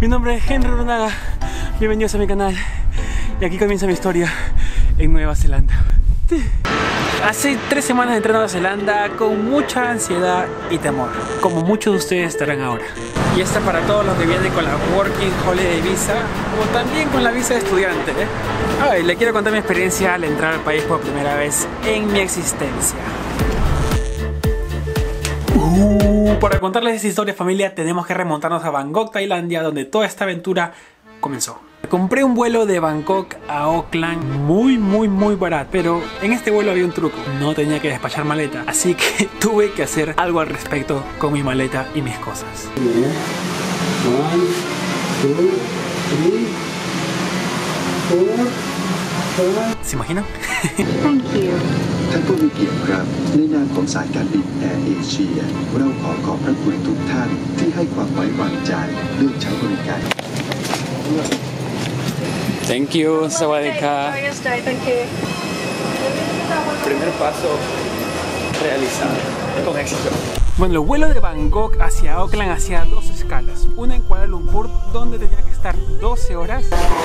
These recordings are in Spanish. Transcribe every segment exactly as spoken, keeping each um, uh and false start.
Mi nombre es Henry Runaga, bienvenidos a mi canal y aquí comienza mi historia en Nueva Zelanda. Hace tres semanas entré a Nueva Zelanda con mucha ansiedad y temor, como muchos de ustedes estarán ahora. Y esta para todos los que vienen con la Working Holiday Visa o también con la visa de estudiante, ¿eh? Ay, le quiero contar mi experiencia al entrar al país por primera vez en mi existencia. Uh, para contarles esta historia, familia, tenemos que remontarnos a Bangkok, Tailandia, donde toda esta aventura comenzó. Compré un vuelo de Bangkok a Auckland muy muy muy barato, pero en este vuelo había un truco: no tenía que despachar maleta, así que tuve que hacer algo al respecto con mi maleta y mis cosas. ¿Se imaginan? Thank you. ท่านผู้มีเกียรติครับในนามของสายการบินแอร์เอเชียเราขอขอบพระคุณทุกท่านที่ให้ความไว้วางใจเลือกใช้บริการ Thank you, Sawadika. Thank you. Primer paso realizado con éxito. Bueno, el vuelo de Bangkok hacia Auckland hacía dos escalas, una en Kuala Lumpur donde tenía que estar doce horas.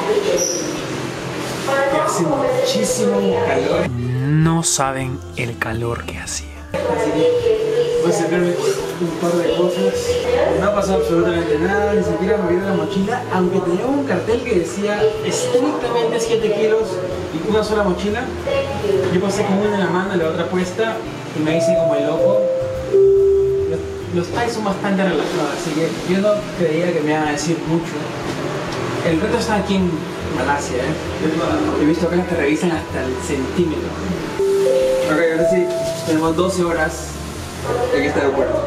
Y hace muchísimo calor. No saben el calor que hacía. Así que voy a sacarme un par de cosas. No ha pasado absolutamente nada, ni siquiera me olvidé la mochila, aunque tenía un cartel que decía estrictamente siete kilos y una sola mochila. Yo pasé con una en la mano y la otra puesta y me hice como el loco. Los, los Thais son bastante relajados, así que yo no creía que me iban a decir mucho. El reto está aquí en Malasia, ¿eh? He visto que te revisan hasta el centímetro. Ok, ahora sí, tenemos doce horas en este aeropuerto.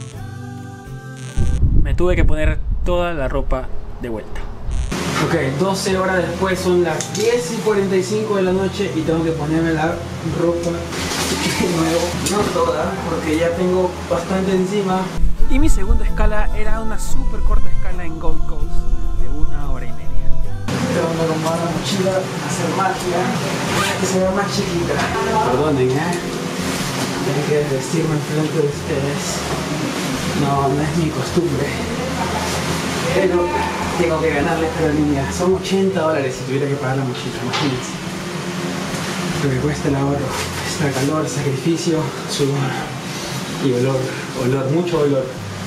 Me tuve que poner toda la ropa de vuelta. Ok, doce horas después, son las diez y cuarenta y cinco de la noche y tengo que ponerme la ropa de nuevo. No toda, porque ya tengo bastante encima. Y mi segunda escala era una súper corta escala en Gold Coast de una hora y media. Tengo que tomar la mochila, hacer magia, para que se vea más chiquita. Perdonen, ¿eh? Tengo que vestirme enfrente de ustedes. No, no es mi costumbre. Pero tengo que ganarle esta aerolínea. Son ochenta dólares si tuviera que pagar la mochila, imagínense. Lo que cuesta el ahorro, extra calor, sacrificio, sudor y olor, olor, mucho olor.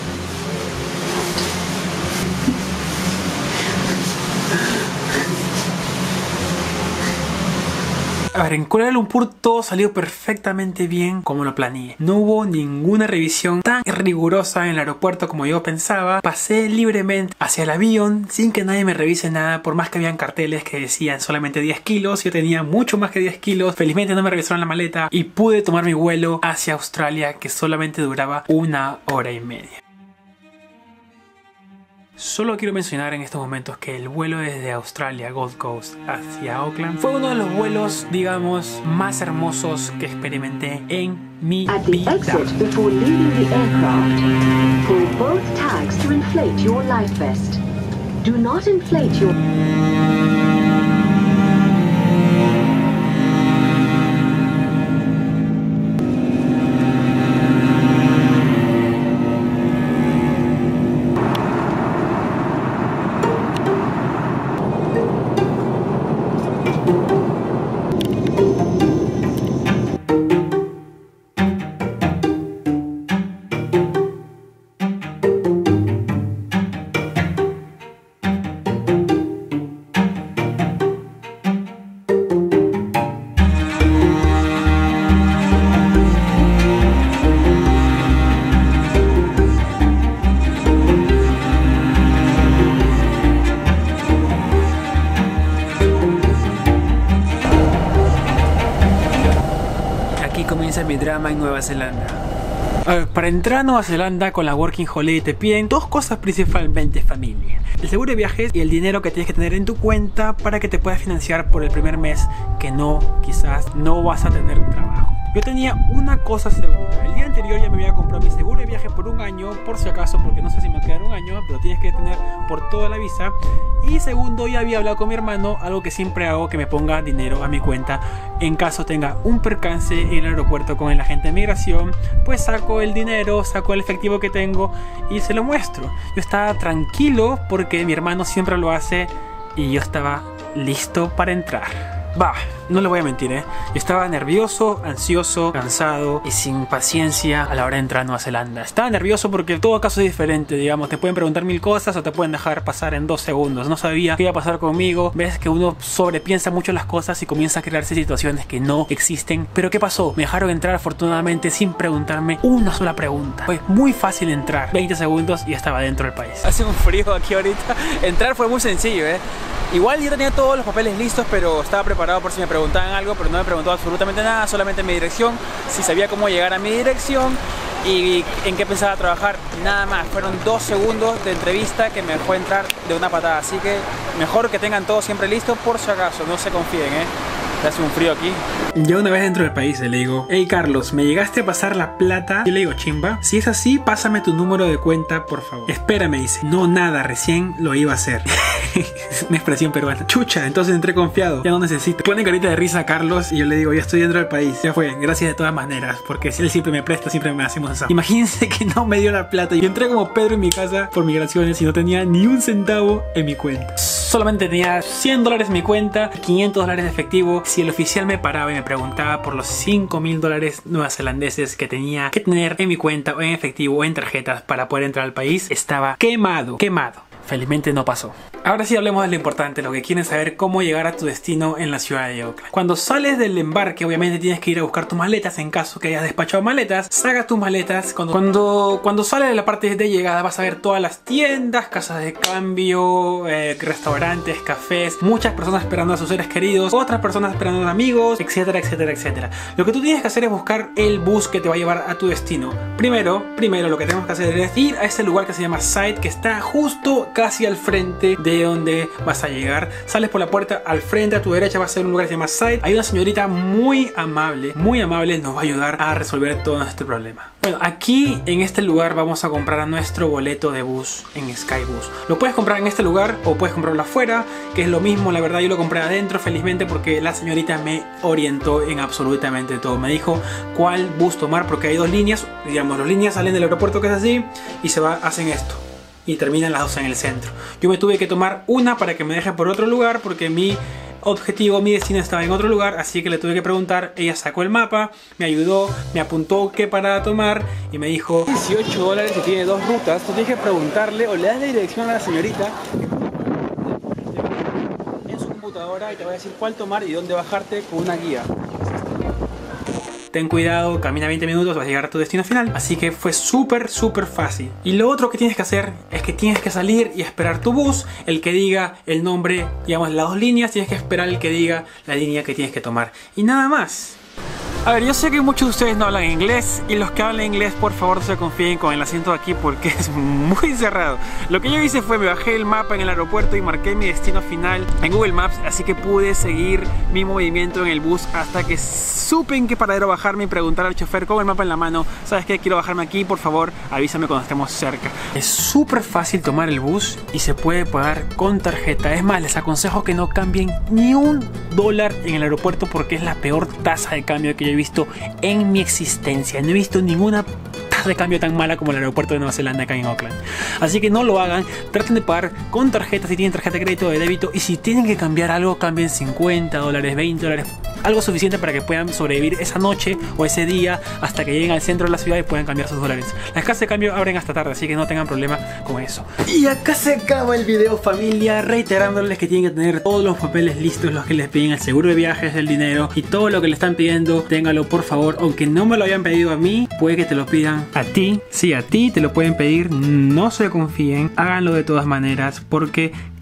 A ver, en Kuala Lumpur todo salió perfectamente bien como lo planeé. No hubo ninguna revisión tan rigurosa en el aeropuerto como yo pensaba. Pasé libremente hacia el avión sin que nadie me revise nada, por más que habían carteles que decían solamente diez kilos. Yo tenía mucho más que diez kilos. Felizmente no me revisaron la maleta y pude tomar mi vuelo hacia Australia, que solamente duraba una hora y media. Solo quiero mencionar en estos momentos que el vuelo desde Australia, Gold Coast, hacia Auckland fue uno de los vuelos, digamos, más hermosos que experimenté en mi At the vida. exit before leaving the aircraft, pull both tags to inflate your life vest. Do not inflate your... Comienza mi drama en Nueva Zelanda. A ver, para entrar a Nueva Zelanda con la Working Holiday te piden dos cosas principalmente, familia: el seguro de viajes y el dinero que tienes que tener en tu cuenta para que te puedas financiar por el primer mes que no, quizás no vas a tener trabajo. Yo tenía una cosa segura. El día anterior ya me había comprado mi seguro de viaje por un año, por si acaso, porque no sé si me va a quedar un año, pero tienes que tener por toda la visa. Y segundo, ya había hablado con mi hermano, algo que siempre hago, que me ponga dinero a mi cuenta en caso tenga un percance en el aeropuerto con el agente de migración. Pues saco el dinero, saco el efectivo que tengo y se lo muestro. Yo estaba tranquilo porque mi hermano siempre lo hace y yo estaba listo para entrar. Va, no le voy a mentir, ¿eh? Yo estaba nervioso, ansioso, cansado y sin paciencia a la hora de entrar a Nueva Zelanda. Estaba nervioso porque todo caso es diferente, digamos. Te pueden preguntar mil cosas o te pueden dejar pasar en dos segundos. No sabía qué iba a pasar conmigo. Ves que uno sobrepiensa mucho las cosas y comienza a crearse situaciones que no existen. Pero ¿qué pasó? Me dejaron entrar afortunadamente sin preguntarme una sola pregunta. Fue muy fácil entrar. veinte segundos y estaba dentro del país. Hace un frío aquí ahorita. Entrar fue muy sencillo, ¿eh? Igual yo tenía todos los papeles listos, pero estaba preparado por si me preguntaban algo, pero no me preguntó absolutamente nada, solamente mi dirección, si sabía cómo llegar a mi dirección y en qué pensaba trabajar, nada más. Fueron dos segundos de entrevista que me dejó entrar de una patada, así que mejor que tengan todo siempre listo por si acaso, no se confíen, ¿eh? Hace un frío aquí. Ya una vez dentro del país le digo: hey Carlos, ¿me llegaste a pasar la plata? Yo le digo: chimba. Si es así, pásame tu número de cuenta, por favor. Espera, me dice. No, nada, recién lo iba a hacer. Una expresión peruana. Chucha, entonces entré confiado. Ya no necesito. Pone carita de risa a Carlos y yo le digo: ya estoy dentro del país. Ya fue, gracias de todas maneras. Porque si él siempre me presta, siempre me hacemos eso. Imagínense que no me dio la plata. Yo entré como Pedro en mi casa por migraciones y no tenía ni un centavo en mi cuenta. Solamente tenía cien dólares en mi cuenta, quinientos dólares de efectivo. Si el oficial me paraba y me preguntaba por los cinco mil dólares neozelandeses que tenía que tener en mi cuenta o en efectivo o en tarjetas para poder entrar al país, estaba quemado, quemado. Felizmente no pasó. Ahora sí hablemos de lo importante, lo que quieren saber: cómo llegar a tu destino en la ciudad de Auckland. Cuando sales del embarque, obviamente tienes que ir a buscar tus maletas en caso que hayas despachado maletas. Saca tus maletas. Cuando, cuando, cuando sales de la parte de llegada vas a ver todas las tiendas, casas de cambio, eh, restaurantes, cafés, muchas personas esperando a sus seres queridos, otras personas esperando a sus amigos, etcétera, etcétera, etcétera. Lo que tú tienes que hacer es buscar el bus que te va a llevar a tu destino. Primero, primero lo que tenemos que hacer es ir a ese lugar que se llama Site, que está justo casi al frente de donde vas a llegar. Sales por la puerta, al frente a tu derecha va a ser un lugar que se llama Site. Hay una señorita muy amable, muy amable, nos va a ayudar a resolver todo nuestro problema. Bueno, aquí en este lugar vamos a comprar nuestro boleto de bus en Skybus. Lo puedes comprar en este lugar o puedes comprarlo afuera, que es lo mismo. La verdad yo lo compré adentro, felizmente, porque la señorita me orientó en absolutamente todo. Me dijo cuál bus tomar, porque hay dos líneas. Digamos, las líneas salen del aeropuerto, que es así, y se va, hacen esto y terminan las dos en el centro. Yo me tuve que tomar una para que me deje por otro lugar, porque mi objetivo, mi destino estaba en otro lugar, así que le tuve que preguntar. Ella sacó el mapa, me ayudó, me apuntó qué parada tomar y me dijo: dieciocho dólares y tiene dos rutas. Tú tienes que preguntarle o le das la dirección a la señorita en su computadora y te va a decir cuál tomar y dónde bajarte con una guía. Ten cuidado, camina veinte minutos, vas a llegar a tu destino final. Así que fue súper, súper fácil. Y lo otro que tienes que hacer es que tienes que salir y esperar tu bus, el que diga el nombre, digamos, las dos líneas. Tienes que esperar el que diga la línea que tienes que tomar. Y nada más. A ver, yo sé que muchos de ustedes no hablan inglés, y los que hablan inglés, por favor, no se confíen con el acento de aquí porque es muy cerrado. Lo que yo hice fue, me bajé el mapa en el aeropuerto y marqué mi destino final en Google Maps, así que pude seguir mi movimiento en el bus hasta que supe en qué paradero bajarme y preguntar al chofer con el mapa en la mano: ¿sabes qué? Quiero bajarme aquí, por favor, avísame cuando estemos cerca. Es súper fácil tomar el bus y se puede pagar con tarjeta. Es más, les aconsejo que no cambien ni un dólar en el aeropuerto porque es la peor tasa de cambio que yo he visto en mi existencia. No he visto ninguna tasa de cambio tan mala como el aeropuerto de Nueva Zelanda acá en Auckland. Así que no lo hagan, traten de pagar con tarjeta si tienen tarjeta de crédito o de débito, y si tienen que cambiar algo, cambien cincuenta dólares, veinte dólares, algo suficiente para que puedan sobrevivir esa noche o ese día hasta que lleguen al centro de la ciudad y puedan cambiar sus dólares. Las casas de cambio abren hasta tarde, así que no tengan problema con eso. Y acá se acaba el video, familia, reiterándoles que tienen que tener todos los papeles listos, los que les piden el seguro de viajes, el dinero y todo lo que le están pidiendo. Téngalo, por favor, aunque no me lo hayan pedido a mí, puede que te lo pidan a ti. Sí, a ti te lo pueden pedir, no se confíen, háganlo de todas maneras porque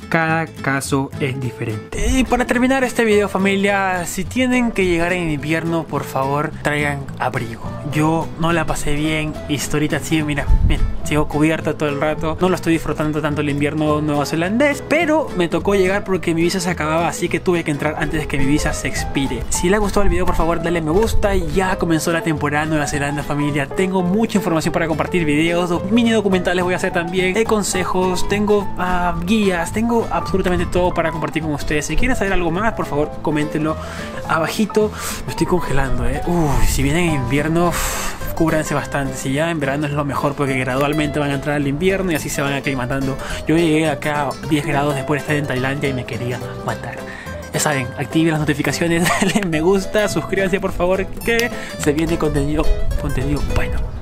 cada caso es diferente. Y para terminar este video, familia, si tienen que llegar en invierno, por favor traigan abrigo. Yo no la pasé bien y ahorita sí, mira, mira, sigo cubierto todo el rato. No lo estoy disfrutando tanto el invierno neozelandés, pero me tocó llegar porque mi visa se acababa, así que tuve que entrar antes de que mi visa se expire. Si les gustó el video, por favor dale me gusta. Y ya comenzó la temporada de Nueva Zelanda, familia. Tengo mucha información para compartir, videos, mini documentales voy a hacer también, de consejos, tengo uh, guías, tengo absolutamente todo para compartir con ustedes. Si quieren saber algo más, por favor coméntenlo abajito. Me estoy congelando, eh. Uy, si vienen en invierno, uff, cúbranse bastante. Si ya en verano es lo mejor, porque gradualmente van a entrar al invierno y así se van aclimatando. Yo llegué acá a diez grados después de estar en Tailandia y me quería matar. Ya saben, activen las notificaciones, denle me gusta, suscríbanse por favor, que se viene contenido, contenido bueno.